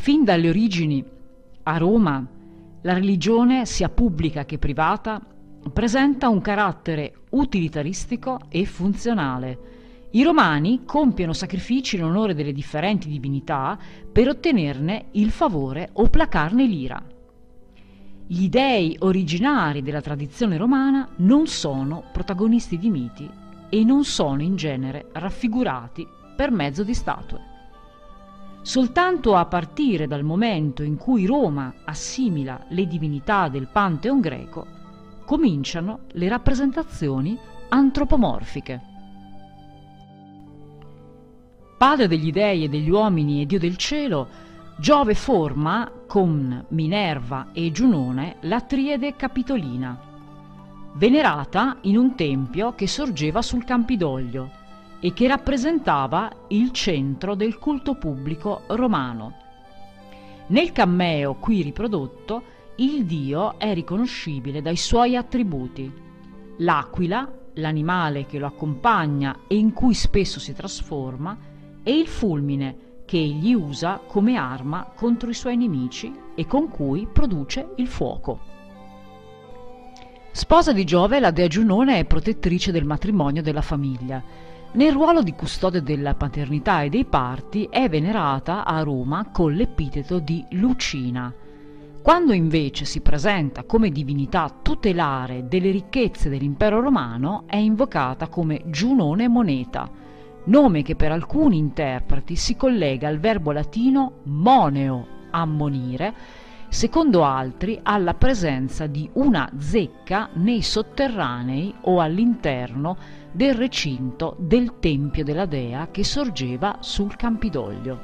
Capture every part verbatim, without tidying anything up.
Fin dalle origini a Roma la religione, sia pubblica che privata, presenta un carattere utilitaristico e funzionale. I romani compiono sacrifici in onore delle differenti divinità per ottenerne il favore o placarne l'ira. Gli dei originari della tradizione romana non sono protagonisti di miti e non sono in genere raffigurati per mezzo di statue. Soltanto a partire dal momento in cui Roma assimila le divinità del Pantheon greco, cominciano le rappresentazioni antropomorfiche. Padre degli dei e degli uomini e Dio del cielo, Giove forma, con Minerva e Giunone, la triade capitolina, venerata in un tempio che sorgeva sul Campidoglio e che rappresentava il centro del culto pubblico romano. Nel Cammeo qui riprodotto, il dio è riconoscibile dai suoi attributi: l'aquila, l'animale che lo accompagna e in cui spesso si trasforma, e il fulmine che egli usa come arma contro i suoi nemici e con cui produce il fuoco. Sposa di Giove, la dea Giunone è protettrice del matrimonio e della famiglia. Nel ruolo di custode della paternità e dei parti è venerata a Roma con l'epiteto di Lucina. Quando invece si presenta come divinità tutelare delle ricchezze dell'impero romano, è invocata come Giunone Moneta, nome che per alcuni interpreti si collega al verbo latino moneo, ammonire, secondo altri alla presenza di una zecca nei sotterranei o all'interno del recinto del tempio della dea che sorgeva sul Campidoglio.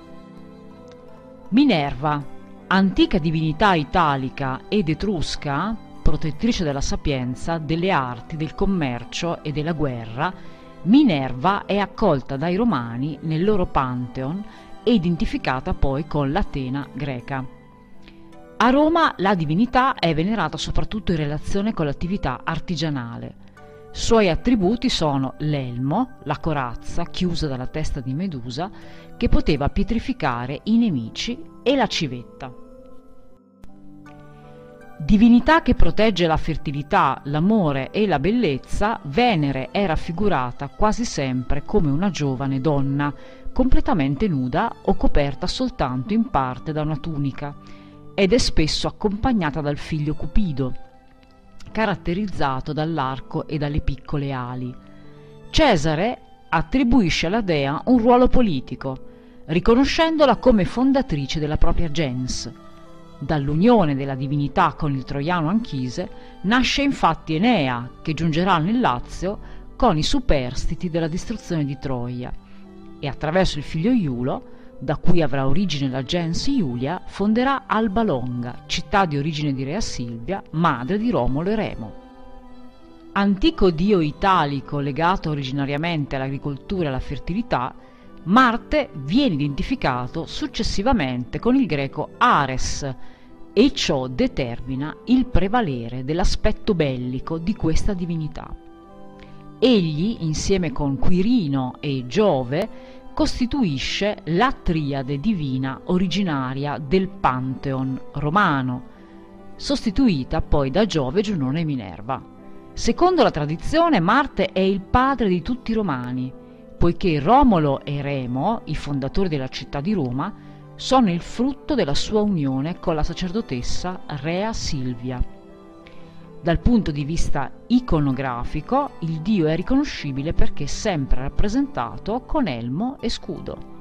Minerva, antica divinità italica ed etrusca, protettrice della sapienza, delle arti, del commercio e della guerra, Minerva è accolta dai romani nel loro Pantheon e identificata poi con l'Atena greca. A Roma la divinità è venerata soprattutto in relazione con l'attività artigianale. Suoi attributi sono l'elmo, la corazza chiusa dalla testa di Medusa che poteva pietrificare i nemici, e la civetta. Divinità che protegge la fertilità, l'amore e la bellezza, Venere è raffigurata quasi sempre come una giovane donna, completamente nuda o coperta soltanto in parte da una tunica, ed è spesso accompagnata dal figlio Cupido, caratterizzato dall'arco e dalle piccole ali. Cesare attribuisce alla dea un ruolo politico, riconoscendola come fondatrice della propria gens. Dall'unione della divinità con il troiano Anchise nasce infatti Enea, che giungerà nel Lazio con i superstiti della distruzione di Troia, e attraverso il figlio Iulo, da cui avrà origine la gens Iulia, fonderà Alba Longa, città di origine di Rea Silvia, madre di Romolo e Remo. Antico dio italico legato originariamente all'agricoltura e alla fertilità, Marte viene identificato successivamente con il greco Ares, e ciò determina il prevalere dell'aspetto bellico di questa divinità. Egli, insieme con Quirino e Giove, costituisce la triade divina originaria del Pantheon romano, sostituita poi da Giove, Giunone e Minerva. Secondo la tradizione, Marte è il padre di tutti i romani, poiché Romolo e Remo, i fondatori della città di Roma, sono il frutto della sua unione con la sacerdotessa Rea Silvia. Dal punto di vista iconografico, il dio è riconoscibile perché è sempre rappresentato con elmo e scudo.